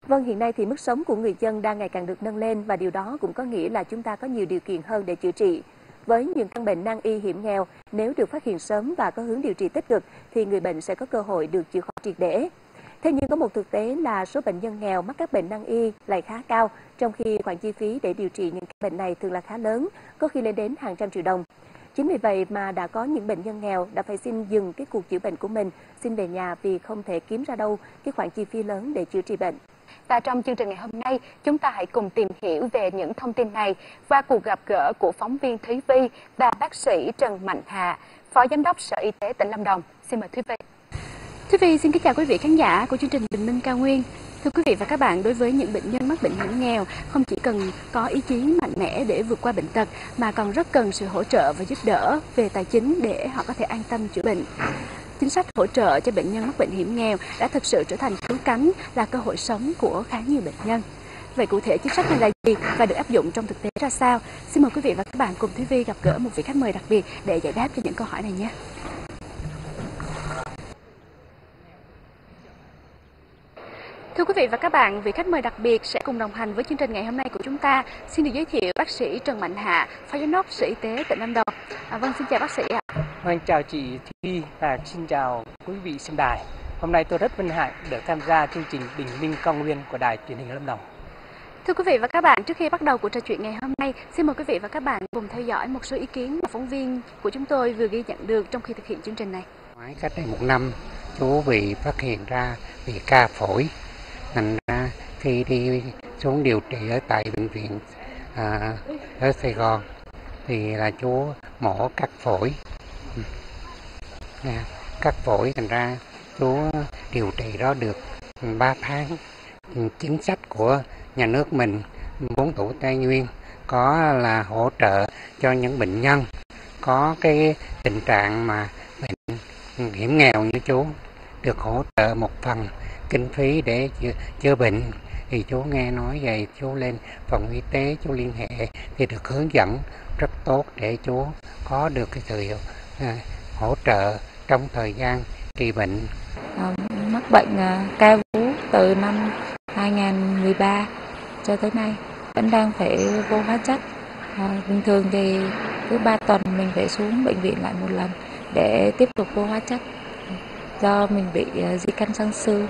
Vâng, hiện nay thì mức sống của người dân đang ngày càng được nâng lên và điều đó cũng có nghĩa là chúng ta có nhiều điều kiện hơn để chữa trị. Với những căn bệnh nan y hiểm nghèo, nếu được phát hiện sớm và có hướng điều trị tích cực thì người bệnh sẽ có cơ hội được chữa khỏi triệt để. Thế nhưng có một thực tế là số bệnh nhân nghèo mắc các bệnh nan y lại khá cao, trong khi khoản chi phí để điều trị những bệnh này thường là khá lớn, có khi lên đến hàng trăm triệu đồng. Chính vì vậy mà đã có những bệnh nhân nghèo đã phải xin dừng cái cuộc chữa bệnh của mình, xin về nhà vì không thể kiếm ra đâu cái khoản chi phí lớn để chữa trị bệnh. Và trong chương trình ngày hôm nay, chúng ta hãy cùng tìm hiểu về những thông tin này qua cuộc gặp gỡ của phóng viên Thúy Vi và bác sĩ Trần Mạnh Hà, Phó Giám đốc Sở Y tế tỉnh Lâm Đồng. Xin mời Thúy Vi. Thúy Vi xin kính chào quý vị khán giả của chương trình Bình Minh Cao Nguyên. Thưa quý vị và các bạn, đối với những bệnh nhân mắc bệnh hiểm nghèo, không chỉ cần có ý chí mạnh mẽ để vượt qua bệnh tật, mà còn rất cần sự hỗ trợ và giúp đỡ về tài chính để họ có thể an tâm chữa bệnh. Chính sách hỗ trợ cho bệnh nhân mắc bệnh hiểm nghèo đã thực sự trở thành cứu cánh, là cơ hội sống của khá nhiều bệnh nhân. Vậy cụ thể chính sách này là gì và được áp dụng trong thực tế ra sao? Xin mời quý vị và các bạn cùng Thúy Vi gặp gỡ một vị khách mời đặc biệt để giải đáp cho những câu hỏi này nhé. Thưa quý vị và các bạn, vị khách mời đặc biệt sẽ cùng đồng hành với chương trình ngày hôm nay của chúng ta. Xin được giới thiệu bác sĩ Trần Mạnh Hà, Phó Giám đốc Sở Y tế tỉnh Lâm Đồng. Vâng, xin chào bác sĩ ạ. Vâng, chào chị Thi và xin chào quý vị xem đài. Hôm nay tôi rất vinh hạnh được tham gia chương trình Bình Minh Cao Nguyên của Đài Truyền hình Lâm Đồng. Thưa quý vị và các bạn, trước khi bắt đầu cuộc trò chuyện ngày hôm nay, xin mời quý vị và các bạn cùng theo dõi một số ý kiến mà phóng viên của chúng tôi vừa ghi nhận được trong khi thực hiện chương trình này. Cách đây một năm, chú bị phát hiện ra bị ca phổi. Thành ra khi đi xuống điều trị ở tại bệnh viện ở Sài Gòn thì là chú mổ cắt phổi. Cắt phổi, thành ra chú điều trị đó được 3 tháng. Chính sách của nhà nước mình, Bốn Thủ Tây Nguyên, có là hỗ trợ cho những bệnh nhân có cái tình trạng mà bệnh hiểm nghèo như chú, được hỗ trợ một phần kinh phí để chữa bệnh. Thì chú nghe nói vậy, chú lên phòng y tế, chú liên hệ thì được hướng dẫn rất tốt để chú có được cái sự hỗ trợ trong thời gian trị bệnh. Mắc bệnh cao vú từ năm 2013 cho tới nay, vẫn đang phải vô hóa chất. Bình thường thì cứ 3 tuần mình phải xuống bệnh viện lại một lần để tiếp tục vô hóa chất. Do mình bị di căn xương xương.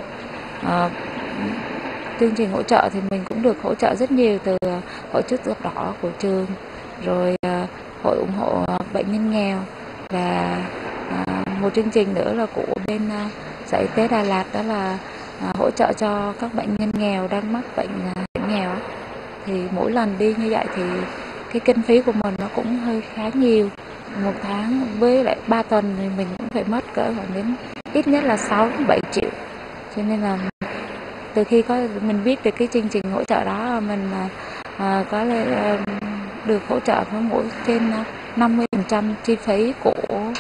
Chương trình hỗ trợ thì mình cũng được hỗ trợ rất nhiều từ Hội Chữ Thập Đỏ của trường, rồi Hội ủng hộ bệnh nhân nghèo, và một chương trình nữa là của bên Sở Y tế Đà Lạt, đó là hỗ trợ cho các bệnh nhân nghèo đang mắc bệnh hiểm nghèo. Thì mỗi lần đi như vậy thì cái kinh phí của mình nó cũng hơi khá nhiều. Một tháng với lại 3 tuần thì mình cũng phải mất cỡ khoảng đến ít nhất là 6-7 triệu. Cho nên là từ khi mình biết được cái chương trình hỗ trợ đó, mình có được hỗ trợ với mỗi trên 50% chi phí của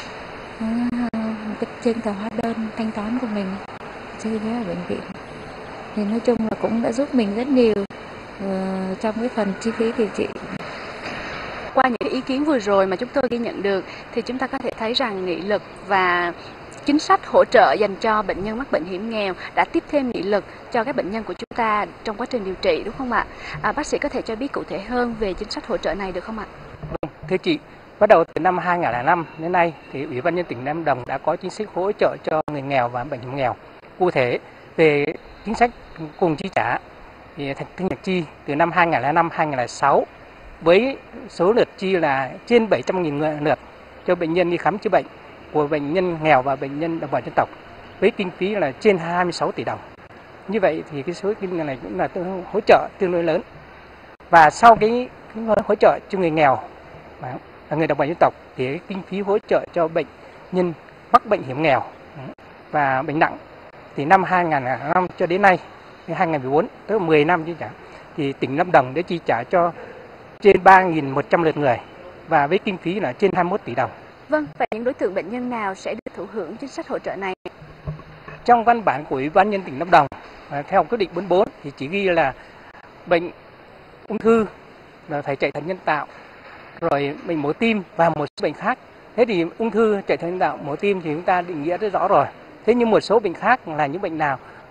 trên tờ hóa đơn thanh toán của mình chi phí ở bệnh viện. Thì nói chung là cũng đã giúp mình rất nhiều trong cái phần chi phí điều trị. Qua những ý kiến vừa rồi mà chúng tôi ghi nhận được thì chúng ta có thể thấy rằng nghị lực và chính sách hỗ trợ dành cho bệnh nhân mắc bệnh hiểm nghèo đã tiếp thêm nghị lực cho các bệnh nhân của chúng ta trong quá trình điều trị, đúng không ạ? Bác sĩ có thể cho biết cụ thể hơn về chính sách hỗ trợ này được không ạ? Vâng, thưa chị, bắt đầu từ năm 2005 đến nay thì Ủy ban nhân tỉnh Lâm Đồng đã có chính sách hỗ trợ cho người nghèo và bệnh hiểm nghèo. Cụ thể về chính sách cùng chi trả thì Thanh Nhật chi từ năm 2005-2006 với số lượt chi là trên 700.000 lượt cho bệnh nhân đi khám chữa bệnh của bệnh nhân nghèo và bệnh nhân đồng bào dân tộc với kinh phí là trên 26 tỷ đồng. Như vậy thì cái số kinh này cũng là hỗ trợ tương đối lớn. Và sau cái hỗ trợ cho người nghèo và người đồng bào dân tộc thì cái kinh phí hỗ trợ cho bệnh nhân mắc bệnh hiểm nghèo và bệnh nặng thì năm 2005 cho đến nay, 2014, tức là 10 năm chứ chẳng, thì tỉnh Lâm Đồng đã chi trả cho trên 3.100 lượt người và với kinh phí là trên 21 tỷ đồng. Vâng, và những đối tượng bệnh nhân nào sẽ được thụ hưởng chính sách hỗ trợ này? Trong văn bản của Ủy ban nhân tỉnh Lâm Đồng, theo quyết định 44 thì chỉ ghi là bệnh ung thư, là phải chạy thận nhân tạo, rồi bệnh mổ tim và một số bệnh khác. Thế thì ung thư, chạy thận nhân tạo, mổ tim thì chúng ta định nghĩa rất rõ rồi. Thế nhưng một số bệnh khác là những bệnh nào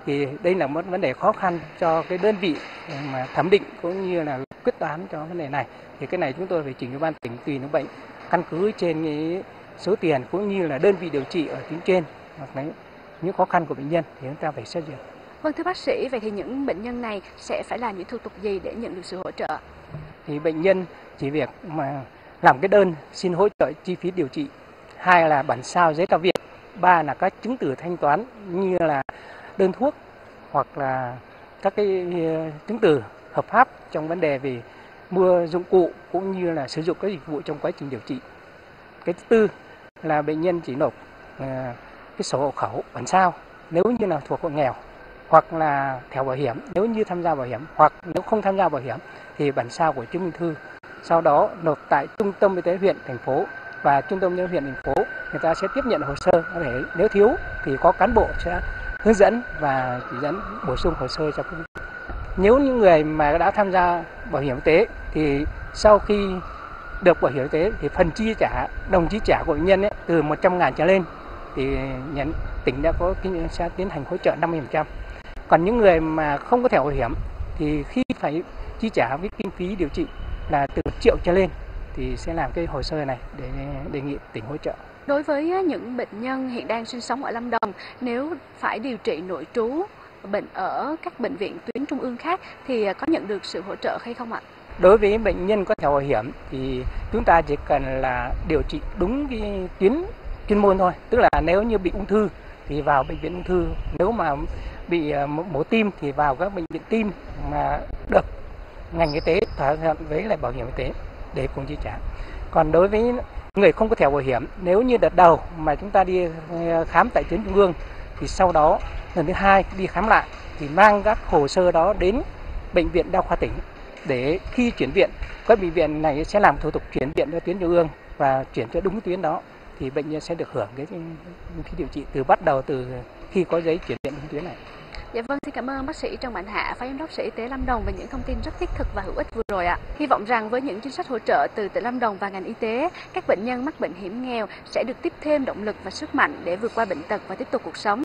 thì đây là một vấn đề khó khăn cho cái đơn vị mà thẩm định cũng như là quyết toán cho vấn đề này. Thì cái này chúng tôi phải trình ủy ban tỉnh tùy những bệnh căn cứ trên cái số tiền cũng như là đơn vị điều trị ở tuyến trên hoặc là những khó khăn của bệnh nhân thì chúng ta phải xét duyệt. Vâng, thưa bác sĩ, vậy thì những bệnh nhân này sẽ phải làm những thủ tục gì để nhận được sự hỗ trợ? Thì bệnh nhân chỉ việc mà làm cái đơn xin hỗ trợ chi phí điều trị, 2 là bản sao giấy tờ viện, 3 là các chứng từ thanh toán như là đơn thuốc hoặc là các cái chứng từ hợp pháp trong vấn đề về mua dụng cụ cũng như là sử dụng các dịch vụ trong quá trình điều trị. Cái thứ tư là bệnh nhân chỉ nộp cái sổ hộ khẩu bản sao nếu như là thuộc hộ nghèo, hoặc là thẻ bảo hiểm nếu như tham gia bảo hiểm, hoặc nếu không tham gia bảo hiểm thì bản sao của chứng minh thư. Sau đó nộp tại trung tâm y tế huyện, thành phố, và trung tâm y tế huyện, thành phố người ta sẽ tiếp nhận hồ sơ. Có thể nếu thiếu thì có cán bộ sẽ hướng dẫn và chỉ dẫn bổ sung hồ sơ cho quý vị. Nếu những người mà đã tham gia bảo hiểm y tế thì sau khi được bảo hiểm y tế thì phần chi trả, đồng chi trả của bệnh nhân ấy, từ 100.000 trở lên thì tỉnh đã có sẽ tiến hành hỗ trợ 50%. Còn những người mà không có thẻ bảo hiểm thì khi phải chi trả với kinh phí điều trị là từ 1 triệu trở lên thì sẽ làm cái hồ sơ này để đề nghị tỉnh hỗ trợ. Đối với những bệnh nhân hiện đang sinh sống ở Lâm Đồng, nếu phải điều trị nội trú bệnh ở các bệnh viện tuyến trung ương khác thì có nhận được sự hỗ trợ hay không ạ? Đối với bệnh nhân có thẻ bảo hiểm thì chúng ta chỉ cần là điều trị đúng cái tuyến chuyên môn thôi. Tức là nếu như bị ung thư thì vào bệnh viện ung thư, nếu mà bị mổ tim thì vào các bệnh viện tim mà được ngành y tế thỏa thuận với lại bảo hiểm y tế để cùng chi trả. Còn đối với người không có thẻ bảo hiểm, nếu như đợt đầu mà chúng ta đi khám tại tuyến trung ương thì sau đó lần thứ 2 đi khám lại thì mang các hồ sơ đó đến bệnh viện đa khoa tỉnh để khi chuyển viện, các bệnh viện này sẽ làm thủ tục chuyển viện cho tuyến trung ương và chuyển cho đúng tuyến đó thì bệnh nhân sẽ được hưởng cái phí điều trị bắt đầu từ khi có giấy chuyển viện đúng tuyến này. Dạ vâng, xin cảm ơn bác sĩ Trần Mạnh Hạ, Phó Giám đốc Sở Y tế Lâm Đồng về những thông tin rất thiết thực và hữu ích vừa rồi ạ. Hy vọng rằng với những chính sách hỗ trợ từ tỉnh Lâm Đồng và ngành y tế, các bệnh nhân mắc bệnh hiểm nghèo sẽ được tiếp thêm động lực và sức mạnh để vượt qua bệnh tật và tiếp tục cuộc sống.